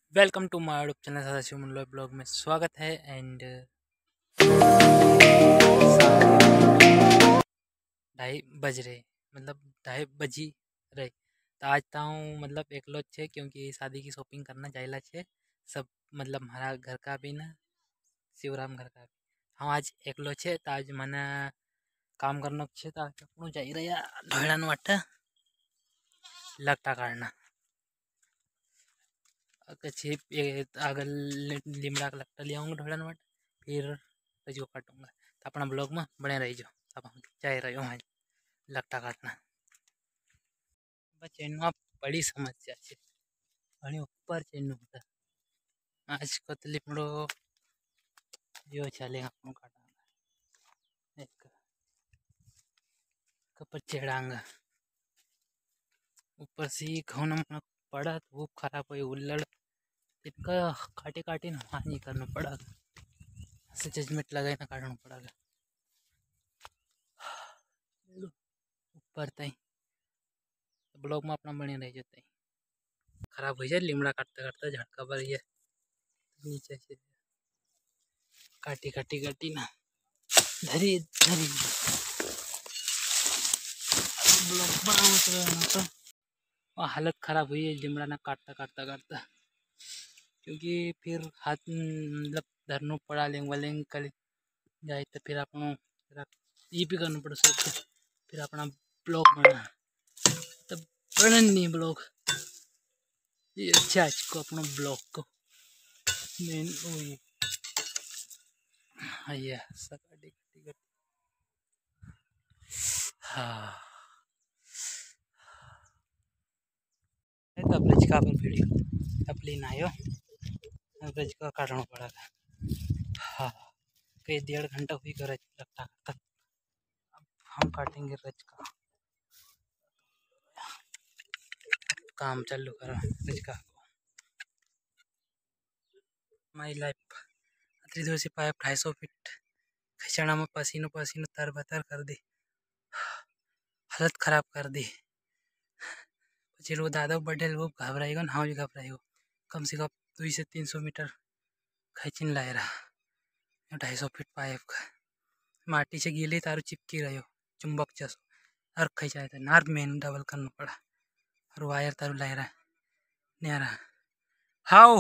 Welcome to my YouTube channel Sadashiv Mandal blog में स्वागत है। एंड 2:30 बज रहे, मतलब 2:30 बजी रहे। तो आज ताऊँ मतलब एकलो छे क्योंकि शादी की शॉपिंग करना जाइला छे सब, मतलब हमारा घर का भी ना, शिवराम घर का भी। हम आज एकलो छे तो आज मने काम करनो छे तो आज આપણું જઈ રહ્યા ઢોળાનું વાટે લગતા કાઢના પછી આગળ લીમડા લગતા લઈ આऊँगा ढोड़ान वाट, फिर रजू काटूंगा। तो अपना ब्लॉग में बने रही जो। अब हम जाए रहे आज लगता काटना। बस एनु बड़ी समस्या है, घणी ऊपर चेनु होता आज कत લીમડો जो चले આપણું કાટવાના एक कपर चढ़ांगा ऊपर से घउन में पड़ा तो वो खराब हुई उल्लड़ इनका काटे काटे ना हानि करना पड़ा, ऐसे जजमेंट लगाए ना काटना पड़ेगा ऊपर तई। ब्लॉग में अपना बने रह जाते खराब हो जाए लीमड़ा काटता काटता झटका भर गया नीचे से काटी काटी काटी ना धरी धरी ब्लॉग बनाना तो हालत खराब हुई है लीमड़ा ना काटता काटता काटता, क्योंकि फिर हाथ मतलब धरना पड़ा लेंग वालेंग कर जाए तो फिर अपनों ये भी करना पड़ सकता, फिर अपना ब्लॉग बना तब बना नहीं ब्लॉग ये अच्छा आज को अपना ब्लॉग को मेन वही हाँ ये सकाटी कटी कटी हाँ तो ब्रिज का अपन वीडियो अपली ना आयो ब्रिज का काटना पड़ेगा। हाँ कई 1.5 घंटा हुई कर लगता तक हम काटेंगे ब्रिज का काम चालू करो ब्रिज का। माई लाइफ अतरी दूर से पाइप 250 फीट खिंचना में पसीनो पसीनो तर बतर कर दी, हालत खराब कर दी। पीछे वो दादा बढ़े वो घबराएगा ना, हाँ भी घबराएगा। कम से कम 200 से 300 मीटर खींचन लाए रहा 250 फीट पाइप का माटी से गीले तारो चिपकी रहो चुंबक जसो और खींचाए थे नार मेन डबल करना पड़ा और वायर तारो लाए रहा नहीं रहा। हाउ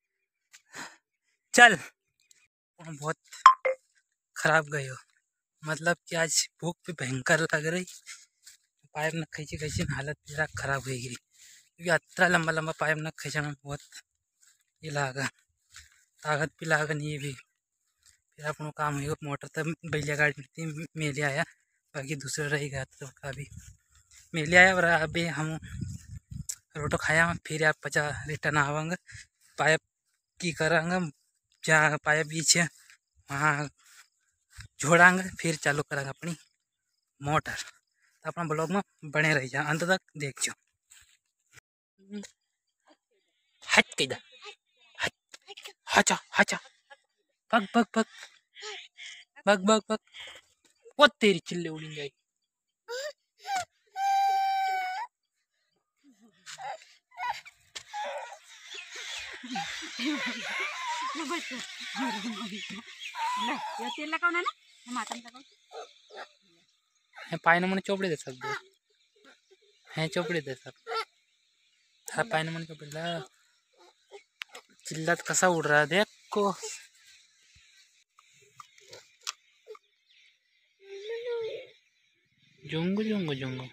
चल बहुत खराब गई हो, मतलब कि आज भूख भी भयंकर लग रही, पाइप न खींची खींची हालत मेरा खराब हो गई क्योंकि अतरा लंबा लंबा पाइप न खींचना बहुत ये लागा ताकत भी लागन ये भी। फिर अपनों काम हुई मोटर तब बैलिया गाड़ी मेले आया, बाकी दूसरा रह गया तो अभी मेले आया और अभी हम रोटो खाया फिर आप 50 रिटर्न आवांगे पाइप की करांगे जहाँ पाइप बीच है वहाँ जोड़ांगे फिर चालू करांगे अपनी मोटर। तो अपना ब्लॉग में बने रह जा अंत तक देखो। हट के दा हचा हचा पग पग पग पग पग पग वो तेरी चिल्ले उड़ी जाए पाइन मन चोपड़ी दे सकते हैं चोपड़ी दे सब हाँ पाइन मन चोपड़ी ला चिल्लत कसा उड़ रहा है देखो। Jungu Jungu Jungu